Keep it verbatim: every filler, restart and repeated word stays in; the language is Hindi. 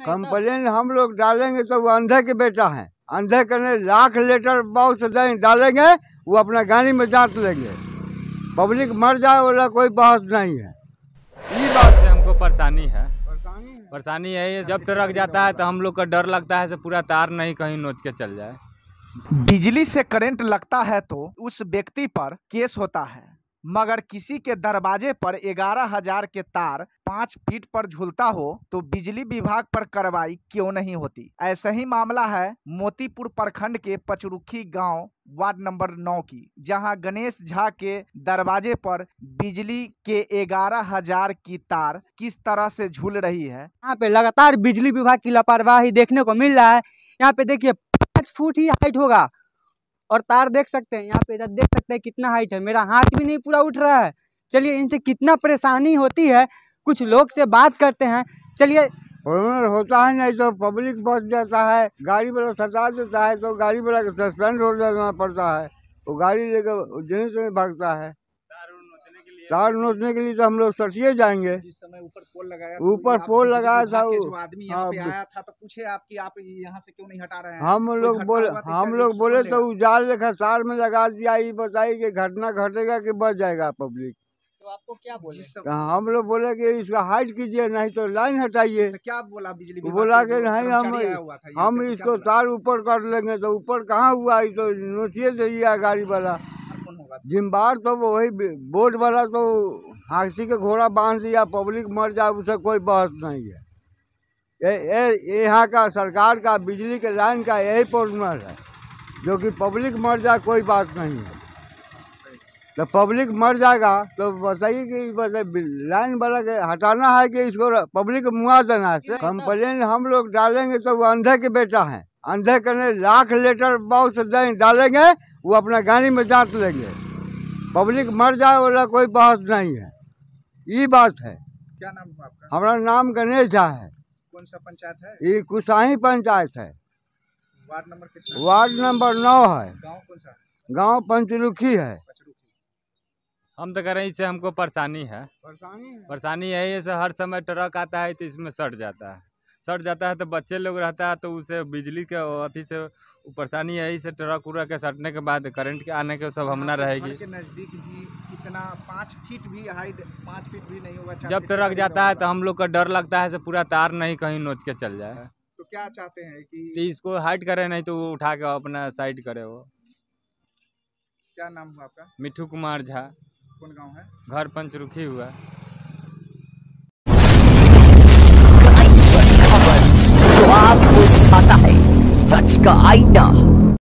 कंप्लेन हम लोग डालेंगे तो वो अंधे के बेटा है, अंधे करने लाख लीटर बहुत से डालेंगे, वो अपना गाड़ी में जांच लेंगे। पब्लिक मर जाए वाला कोई बहस नहीं है। ये बात से हमको परेशानी है परेशानी है ये, जब ट्रक जाता है तो हम लोग का डर लगता है से पूरा तार नहीं कहीं नोच के चल जाए। बिजली से करंट लगता है तो उस व्यक्ति पर केस होता है, मगर किसी के दरवाजे पर ग्यारह हजार के तार पाँच फीट पर झूलता हो तो बिजली विभाग पर कार्रवाई क्यों नहीं होती। ऐसा ही मामला है मोतीपुर प्रखंड के पचरुखी गांव वार्ड नंबर नौ की, जहां गणेश झा के दरवाजे पर बिजली के ग्यारह हजार की तार किस तरह से झूल रही है। यहाँ पे लगातार बिजली विभाग की लापरवाही देखने को मिल रहा है। यहाँ पे देखिए पाँच फुट ही हाइट होगा और तार देख सकते हैं, यहाँ पे देख सकते हैं कितना हाइट है, मेरा हाथ भी नहीं पूरा उठ रहा है। चलिए इनसे कितना परेशानी होती है, कुछ लोग से बात करते हैं। चलिए होता है नहीं तो पब्लिक बच जाता है, गाड़ी वाला सटा देता है तो गाड़ी वाला का सस्पेंड हो जाना पड़ता है, वो गाड़ी लेकर जने से भागता है। तार नोचने के लिए तो हम लोग सटिए जाएंगे। जिस समय ऊपर पोल लगाया ऊपर पोल लगाया था, जो आदमी यहाँ पे आया था तो पूछे आपकी आप यहाँ से क्यों नहीं हटा रहे हैं। हम लोग बोले हम लोग बोले तो उजाल लेखा तार में लगा दिया। ये बताइए कि घटना घटेगा कि बच जाएगा पब्लिक। तो आपको क्या बोले? हम लोग बोले कि इसका हाइट कीजिए, नहीं तो लाइन हटाइए। तो क्या बोला बिजली विभाग? बोला कि नहीं हम हम इसको तार ऊपर कर लेंगे। तो ऊपर कहाँ हुआ, तो नोटिए दिया गाड़ी वाला। जिम्मेदार तो वही बोर्ड वाला, तो हाथी के घोड़ा बांध दिया, पब्लिक मर जाए उसे कोई बहस नहीं है। ये यहाँ का सरकार का बिजली के लाइन का यही प्रॉब्लम है, जो कि पब्लिक मर जाए कोई बात नहीं है। तो पब्लिक मर जाएगा तो बताइए कि लाइन वाला के हटाना है कि इसको पब्लिक को मुआ देना है। कंप्लेन हम लोग डालेंगे तो वो अंधे के बेटा है, अंधे करने लाख लीटर बहुत से डालेंगे, वो अपना गाड़ी में जांच लेंगे। पब्लिक मर जाए वाला कोई बहस नहीं है। ये बात है। क्या नाम है आपका? हमारा नाम गणेश झा है। कौन सा पंचायत है? ये कुसाही पंचायत है। वार्ड नंबर कितना? वार्ड नंबर नौ है। गांव कौन सा? गांव पंचरुखी है। हम तो कह रहे हैं इससे हमको परेशानी है परेशानी है परेशानी है ये से हर समय ट्रक आता है तो इसमें सट जाता है सट जाता है तो बच्चे लोग रहता है तो उसे बिजली के अथी से परेशानी है। इसे ट्रक उरक के सटने के बाद करंट के आने के सब हमना रहेगी। के नजदीक भी इतना पाँच फीट भी हाइट पाँच फीट भी नहीं होगा। जब ट्रक जाता है तो हम लोग का डर लगता है से पूरा तार नहीं कहीं नोच के चल जाए। तो क्या चाहते हैं कि तो इसको हाइट करे, नहीं तो वो उठा के अपना साइड करे। वो क्या नाम हुआ आपका? मिठू कुमार झा। कौन गाँव है? घर पंचरुखी हुआ। आपको पता है सच का आईना।